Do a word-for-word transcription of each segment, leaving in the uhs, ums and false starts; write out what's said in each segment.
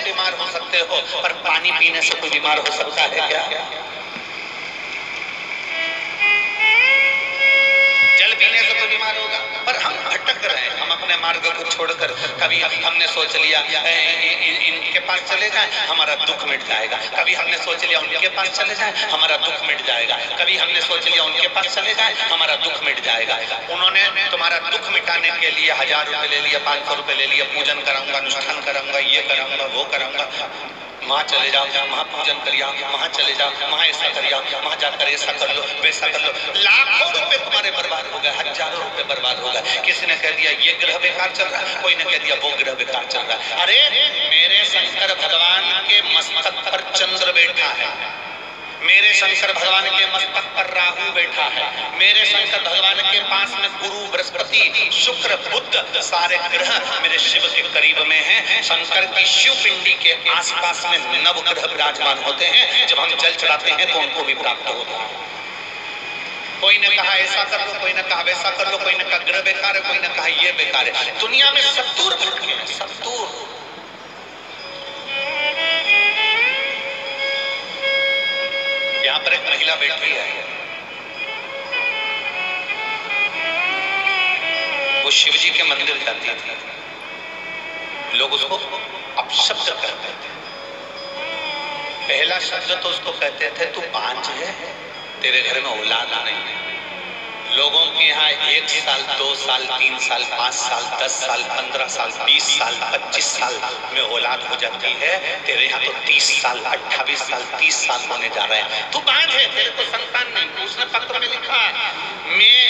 तुम बीमार हो सकते हो, पर पानी पीने से कोई बीमार हो सकता है क्या? जल पीने से कोई बीमार होगा? पर हम भटक रहे हैं, हम अपने मार्ग को छोड़कर कभी हमने सोच लिया इनके पास चले जाएं हमारा दुख मिट जाएगा, कभी हमने सोच लिया उनके पास चले जाएं हमारा दुख मिट जाएगा, कभी हमने सोच लिया उनके पास चले जाएं हमारा दुख मिट जाएगा। उन्होंने तुम्हारा दुख मिटाने के लिए हजार रुपए ले लिया, पांच सौ रुपए ले लिया, पूजन कराऊंगा, अनुष्ठान कराऊंगा, ये कराऊंगा, वो कराऊंगा, वहां चले जाओ, वहां पूजन करिया, वहां चले जाओ, वहां ऐसा करिया, वहां जाकर ऐसा कर लो, वैसा कर लो। लाखों रुपए तुम्हारे बर्बाद हो गए, हजारों रुपए बर्बाद हो गए। किसी ने कह दिया ये ग्रह बेकार चल रहा है, कोई ने कह दिया वो ग्रह बेकार चल रहा है। अरे मेरे शंकर भगवान के मस्तक पर चंद्र बैठा है, मेरे शंकर भगवान के मस्तक पर राहु बैठा है, मेरे शंकर भगवान के पास में गुरु, बृहस्पति, शुक्र, बुध सारे ग्रह मेरे शिव के करीब में हैं। शंकर की शिव पिंडी के आसपास में नव ग्रह विराजमान होते हैं। जब हम जल चढ़ाते हैं तो उनको भी प्राप्त होता है। कोई ने कहा ऐसा कर लो, कोई ने कहा वैसा कर लो, कोई ने कहा ग्रह बेकार है, कोई ने कहा ये बेकार है। दुनिया में सत्तूर भटके हैं, सत्तूर। यहाँ पर एक महिला बैठी है, वो शिव जी के मंदिर जाती थी, लोग उसको अपशब्द कहते थे। पहला शब्द तो उसको कहते थे तू बांझ है, तेरे घर में औलाद नहीं है। लोगों के यहाँ एक साल, दो साल, तीन साल, पांच साल, दस साल, पंद्रह साल, बीस साल, पच्चीस साल में औलाद हो जाती है। तेरे यहाँ तो तीस साल, अट्ठाईस साल, तीस साल होने जा रहे हैं। तू बांझ है, तेरे को संतान नहीं। उसने पत्र में लिखा मैं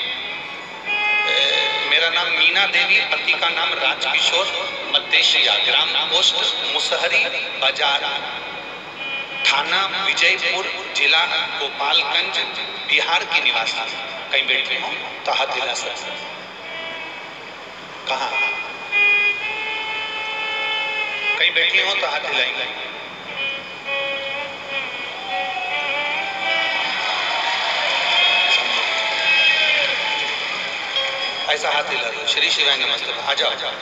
ए, मेरा नाम मीना देवी, पति का नाम राजकिशोर, मद्देशिया, ग्राम पोस्ट मुसहरी बाजार, थाना विजयपुर, जिला गोपालगंज, बिहार की निवासी। कहीं बैठे हो तो हाथ हिला सकते। कहाँ? कहीं बैठे हो तो हाथ हिलाएंगे। ऐसा हाथ हिला दो। श्री शिवाय नमस्ते। आ जाओ।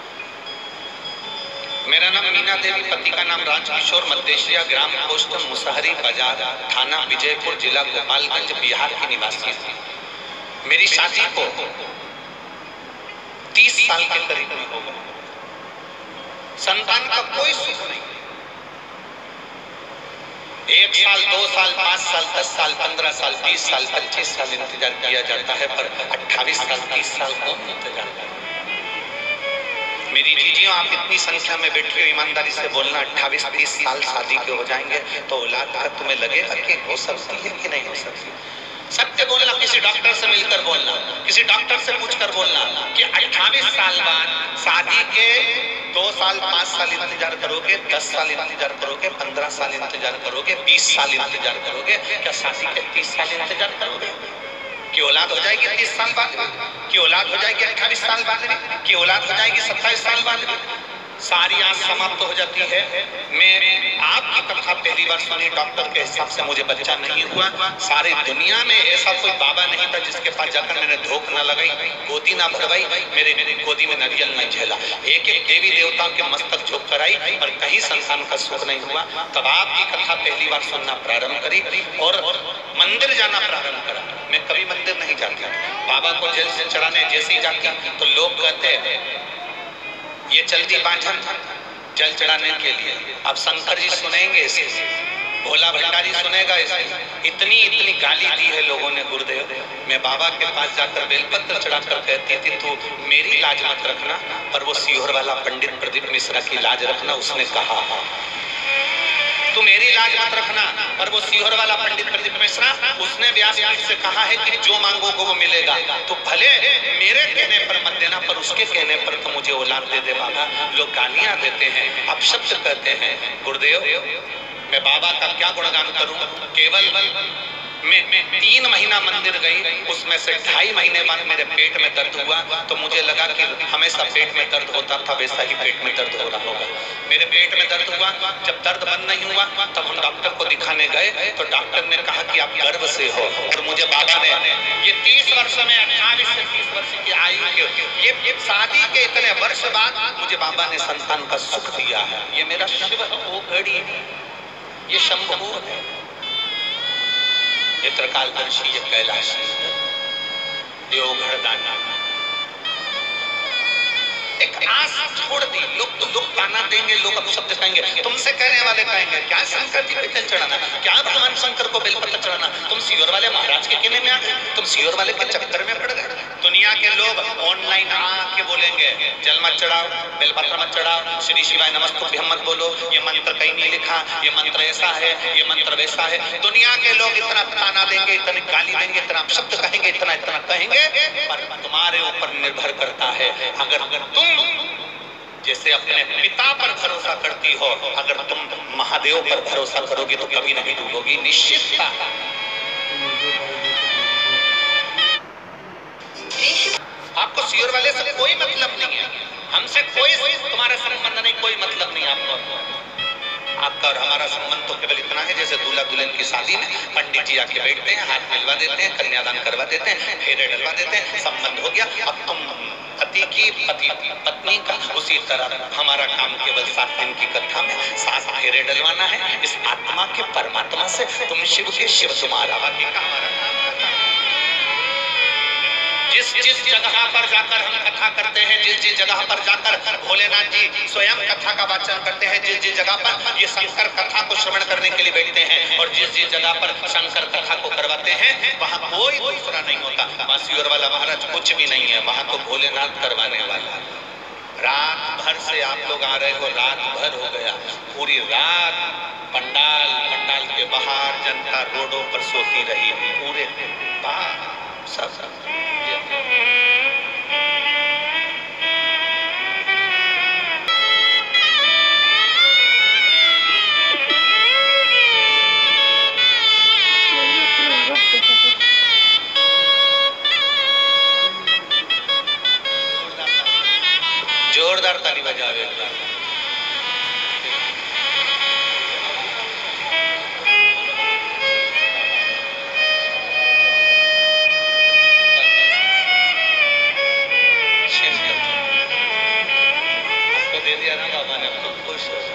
मेरा नाम मीना देवी, पति का नाम राजकिशोर, मद्देशिया, ग्राम पोस्ट मुसहरी बाजार, थाना विजयपुर, जिला गोपालगंज, बिहार की निवासी थी। मेरी शादी को तीस साल के करीब में हो गया। संतान का कोई सुख नहीं। एक साल, दो साल, पांच साल, दस साल, पंद्रह साल, बीस साल, पच्चीस साल इंतजार किया जाता है, पर अट्ठाईस साल, तीस साल कौन इंतजार करता है? मेरी दीदियों, आप इतनी संख्या में बैठे हो, ईमानदारी से बोलना, अट्ठाईस तीस साल शादी के हो जाएंगे तो औलाद का तुम्हें लगेगा कि हो सकती है कि नहीं हो सकती? सत्य बोलना, किसी डॉक्टर से मिलकर बोलना, किसी डॉक्टर से पूछकर बोलना कि अट्ठाईस साल बाद शादी के दो साल, पांच साल इंतजार करोगे, दस साल इंतजार करोगे, पंद्रह साल इंतजार करोगे, बीस साल इंतजार करोगे, क्या शादी के तीस साल इंतजार करोगे? कि औलाद हो जाएगी तीस साल बाद, कि औलाद हो जाएगी अट्ठाईस साल बाद, कि औलाद हो जाएगी सत्ताईस साल बाद? सारी आस समाप्त हो जाती है। मैं आपकी कथा पहली बार सुनी, डॉक्टर के हिसाब से मुझे बच्चा नहीं हुआ। सारी दुनिया में ऐसा कोई बाबा नहीं था जिसके पास जाकर मैंने धोख न लगाई, गोदी ना भरवाई, मेरे गोदी में नारियल नहीं झेला। एक एक देवी देवताओं के मस्तक झुक कर आई, पर कहीं संतान का सुख नहीं हुआ। तब आपकी कथा पहली बार सुनना प्रारंभ करी और मंदिर जाना प्रारंभ करा। मैं कभी मंदिर नहीं जाता, बाबा को जल से चढ़ाने जैसे ही जाती तो लोग कहते ये चलती बांझन जल चढ़ाने के लिए। अब शंकर जी सुनेंगे इसे, भोला भंडारी सुनेगा इसे। इतनी इतनी गाली दी है लोगों ने गुरुदेव। मैं बाबा के पास जाकर बेलपत्र चढ़ाकर कहती थी तू मेरी लाज मत रखना, पर वो सीहोर वाला पंडित प्रदीप मिश्रा की लाज रखना। उसने कहा तू मेरी लाज मत रखना, पर वो सीहोर वाला पंडित प्रदीप मिश्रा, उसने व्यासपीठ से कहा है कि जो मांगोगे वो मिलेगा। तो भले मेरे कहने पर मत देना, पर उसके कहने पर तो मुझे औलाद दे दे बाबा। लोग गालियां देते हैं, अपशब्द कहते हैं। गुरुदेव, मैं बाबा का क्या गुणगान करूं? केवल मैं तीन महीना मंदिर गई, उसमें से ढाई महीने बाद मेरे पेट में दर्द हुआ, तो मुझे लगा कि हमेशा पेट में दर्द होता था, वैसा ही पेट में दर्द हो रहा होगा। मेरे पेट में दर्द हुआ, जब दर्द बंद नहीं हुआ तब हम डॉक्टर को दिखाने गए तो डॉक्टर ने कहा कि आप गर्भ से हो। और मुझे बाबा ने ये तीस वर्ष में अट्ठाईस से तीस वर्ष की आयु के ये शादी के इतने वर्ष बाद मुझे बाबा ने संतान का सुख दिया है। ये मेरा शिव वो घड़ी, ये शंभू है, ये त्रिकालदर्शी, ये कैलाशी, ये ओघड़दानी। एक आस छोड़ दी। लोग तो लोग ताना देंगे, लोग अब शब्द कहेंगे, तुमसे कहने वाले कहेंगे क्या शंकर जी पे जल चढ़ाना, क्या भगवान शंकर को बेलपत्र चढ़ाना, तुम सियोर वाले महाराज के कहने में आ गए, तुम सियोर वाले के चक्कर में पड़ गए। दुनिया के लोग ऑनलाइन आके बोलेंगे जल मत चढ़ाओ, बेलपत्र मत चढ़ाओ, श्री शिवाय नमस्तुभ्यम मत बोलो, ये मंत्र कहीं नहीं लिखा, ये मंत्र ऐसा है, ये मंत्र वैसा है। दुनिया के लोग इतना ताना देंगे, इतनी गाली देंगे, इतना शब्द कहेंगे, इतना इतना कहेंगे, पर तुम्हारे ऊपर निर्भर करता है। अगर अगर तुम जैसे अपने पिता पर भरोसा करती हो, अगर तुम महादेव पर भरोसा करोगी तो कभी नहीं डूबोगी, निश्चितता। आपको सियोर वाले से कोई मतलब नहीं है, हमसे कोई तुम्हारा संबंध नहीं, कोई मतलब नहीं आपको। आपका और हमारा संबंध तो केवल इतना है जैसे दूल्हा दुल्हन की शादी में पंडित जी आके बैठते हैं, हाथ मिलवा देते हैं, कन्यादान करवा देते हैं, फेरे डलवा देते हैं, संबंध हो गया। अब तुम पति की पति पत्नी का, उसी तरह हमारा काम केवल सात दिन की कथा में सात फेरे डलवाना है इस आत्मा के परमात्मा से। तुम शिव के शिव, तुम्हारा बाकी का हमारा काम। जिस जिस जगह पर जाकर हम कथा करते हैं, जिस जिस जगह पर जाकर भोलेनाथ जी स्वयं कथा का वाचन करते हैं, जिस जिस जगह पर ये शंकर कथा को श्रवण करने के लिए बैठते हैं और जिस जिस जगह पर शंकर कथा को करवाते हैं वहाँ कोई दूसरा नहीं होता। वहाँ सियोर वाला महाराज कुछ भी नहीं है, वहाँ तो भोलेनाथ करवाने वाला। रात भर से आप लोग आ रहे हो, रात भर हो गया, पूरी रात पंडाल पंडाल के बाहर जनता रोडों पर सोती रही, पूरे सब सब जोरदार ताली बजावे। आपको दे दिया ना बाबा ने, आपको खुश हो।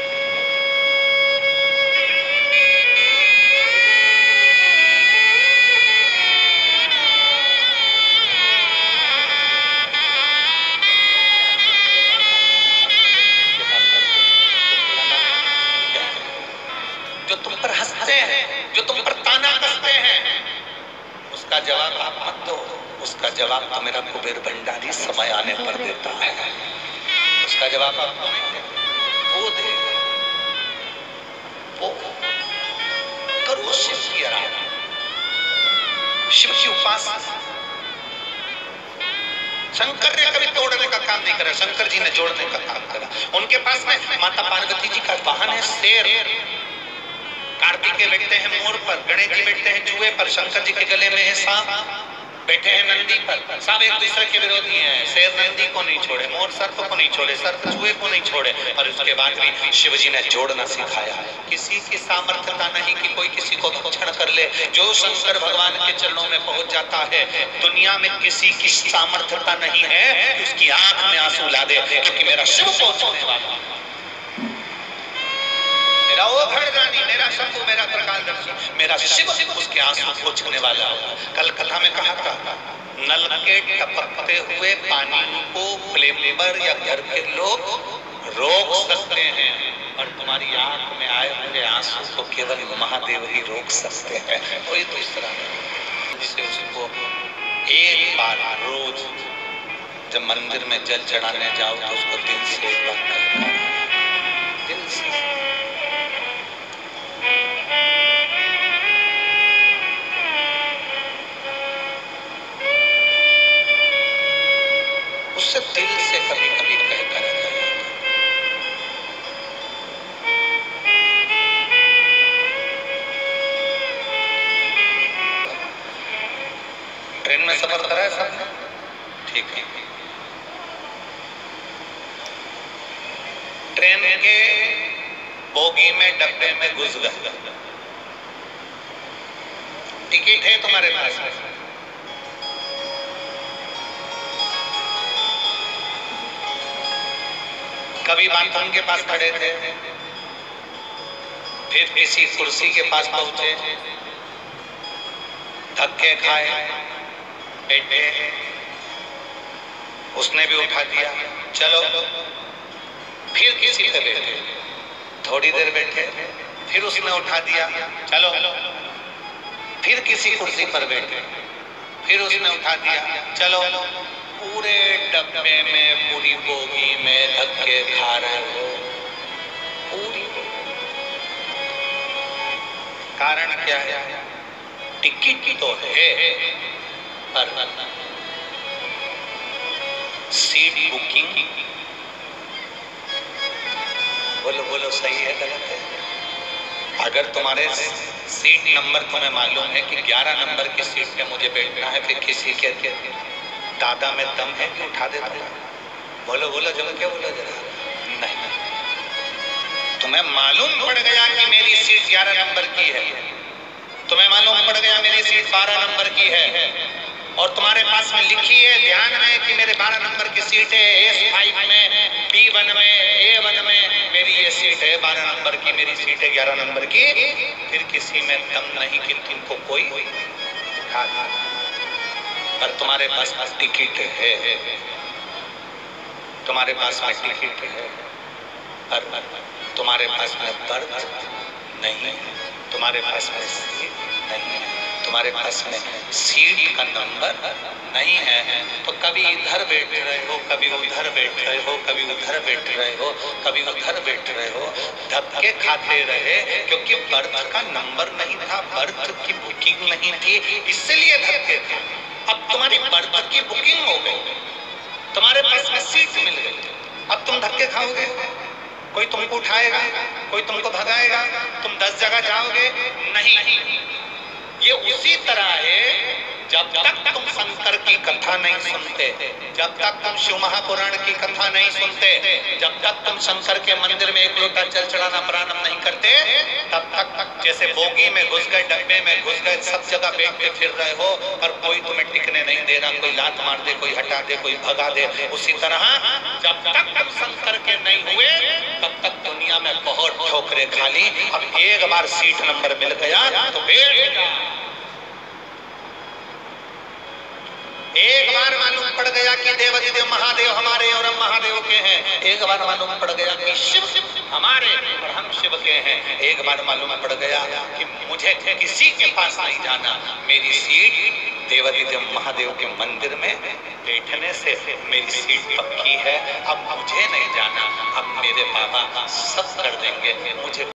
जो तुम पर हंसते हैं, जो तुम पर ताना कसते हैं, उसका जवाब आप मत दो, उसका जवाब तो मेरा कुबेर भंडारी समय आने पर देता है। उसका जवाब आप वो दे, वो करो शिव की आराधना, शिव की उपासना। शंकर ने कभी तोड़ने का काम नहीं करा, शंकर जी ने जोड़ने का काम करा। उनके पास में माता पार्वती जी का वाहन है शेर, कार्तिकेय बैठते हैं मोर पर, गणेश जी बैठते हैं चूहे पर, शंकर जी के गले में है सांप, बैठे हैं नंदी पर। सब एक दूसरे के विरोधी हैं। शेर नंदी को नहीं छोड़े, मोर सर्प को नहीं छोड़े, सर्प चूहे को नहीं छोड़े। और उसके बाद भी शिव जी ने जोड़ना सिखाया। किसी की सामर्थ्यता नहीं कि कोई किसी को भक्षण कर ले। जो शंकर भगवान के चरणों में पहुंच जाता है, दुनिया में किसी की सामर्थ्यता नहीं है कि उसकी आंख में आंसू ला दे, क्योंकि मेरा शिव पहुंचने वाला, मेरा ओघड़दानी, मेरा शंभू, मेरा त्रिकालदर्शी, मेरा शिव उसके आंसू पोंछने वाला होगा। कल कथा में कहा था, नल के टपकते हुए पानी को प्लेम्बर या घर के लोग रोक सकते हैं, और तुम्हारी आंख में आए हुए आंसू को केवल महादेव ही रोक सकते हैं, कोई दूसरा नहीं। जिसे उसको एक बार रोज जब मंदिर में जल चढ़ाने जाओ तो उसको दिल से एक बार करना, दिल से। उससे दिल से कभी कभी कह कर ट्रेन में सफर करा है सबने, ठीक है। के बोगी में डब्बे में घुस गए। टिकट है तुम्हारे पास में, कभी बाथरूम के पास खड़े थे, फिर किसी कुर्सी के पास पहुंचे, धक्के खाए, बैठे, उसने भी उठा दिया, चलो, फिर किसी पे बैठे, थोड़ी देर बैठे, फिर उसने उठा दिया, चलो, फिर किसी कुर्सी पर बैठे, फिर उसने उठा दिया, चलो, पूरे डब्बे में, पूरी बोगी में धक्के खा रहे हो, पूरी। कारण क्या है? टिकट तो है पर सीट बुकिंग, बोलो बोलो सही है गलत है? अगर तुम्हारे सीट नंबर तुम्हें मालूम है कि ग्यारह नंबर की सीट पे मुझे बैठना है, फिर किसी के दादा में दम है कि उठा देता है? बोलो बोलो जब क्या बोलो जरा। नहीं, तुम्हें मालूम पड़ गया कि मेरी सीट ग्यारह नंबर की है, तुम्हें मालूम पड़ गया मेरी सीट बारह नंबर की है, और तुम्हारे पास में लिखी है ध्यान में कि मेरे बारह नंबर की सीट है, एस फाइव में, बी वन में, ए वन में मेरी ये सीट है, बारह नंबर की मेरी सीट है ग्यारह नंबर की, फिर किसी में दम नहीं कि तुमको कोई उठा दे, पर तुम्हारे पास में टिकट है, तुम्हारे पास में टिकट है, पर तुम्हारे पास में बर्थ नहीं है, तुम्हारे पास में सीट नहीं है, तुम्हारे पास में सीट का नंबर नहीं है, तो कभी इधर बैठ रहे हो, कभी उधर बैठ रहे हो, कभी उधर बैठ रहे हो, कभी उधर बैठ रहे हो, धक्के खाते रहे, क्योंकि बर्थ का नंबर नहीं था, बर्थ की बुकिंग नहीं थी, इसलिए धक्के थे। अब तुम्हारी बर्थ की बुकिंग हो गई, तुम्हारे पास में सीट मिल गई, अब तुम धक्के खाओगे, कोई तुमको उठाएगा, कोई तुमको भगाएगा, तुम दस जगह जाओगे नहीं। ये उसी तरह है, जब तक तुम शंकर की कथा नहीं सुनते, जब तक तुम शिव महापुराण की कथा नहीं सुनते, जब तक तुम शंकर के मंदिर में एक लोटा जल चढ़ाना प्रारंभ नहीं करते, तब तक जैसे बोगी में घुस गए, डब्बे में घुस गए, सब जगह बैठते फिर रहे हो, पर कोई तुम्हें टिकने नहीं दे रहा, कोई लात मार दे, कोई हटा दे, कोई भगा दे। उसी तरह जब तक तुम शंकर के नहीं हुए, तब तक दुनिया में बहुत ठोकरे खाली। अब एक बार सीट नंबर मिल गया तो बैठ जा, एक बार मालूम पड़ गया कि देवाधिदेव महादेव हमारे और हम महादेव के हैं, एक बार मालूम पड़ गया कि शिव हमारे और हम शिव के हैं, एक बार मालूम पड़ गया कि मुझे किसी के पास नहीं जाना, मेरी सीट देवाधिदेव महादेव के मंदिर में बैठने से मेरी सीट पक्की है, अब मुझे नहीं जाना, अब मेरे बाबा सब कर देंगे, मुझे